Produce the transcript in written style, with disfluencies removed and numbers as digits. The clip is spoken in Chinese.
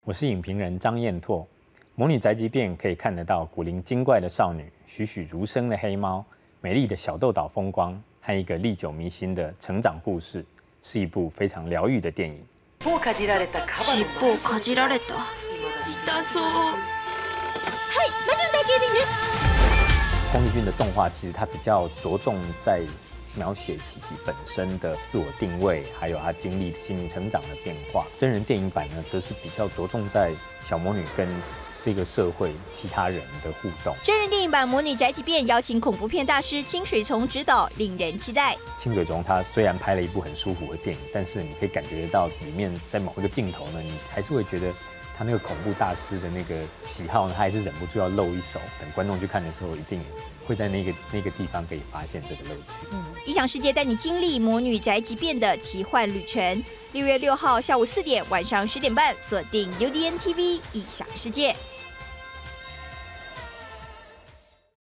我是影评人张彦拓。魔女宅急便可以看得到古灵精怪的少女、栩栩如生的黑猫、美丽的小豆岛风光和一个历久弥新的成长故事，是一部非常疗愈的电影。 尻尾をかじられた痛そう。はい、魔女の宅急便です。 宫崎骏的动画其实它比较着重在描写琪琪本身的自我定位，还有她经历心灵成长的变化。真人电影版呢，则是比较着重在小魔女跟这个社会其他人的互动。 真人电影版《魔女宅急便》邀请恐怖片大师清水崇执导，令人期待。 清水崇他虽然拍了一部很舒服的电影，但是你可以感觉到里面在某一个镜头呢，你还是会觉得他那个恐怖大师的那个喜好呢，他还是忍不住要露一手。等观众去看的时候，一定会在那个地方可以发现这个乐趣。 异想世界带你经历魔女宅急便的奇幻旅程。6月6号下午4点，晚上10点半，锁定UDN TV异想世界。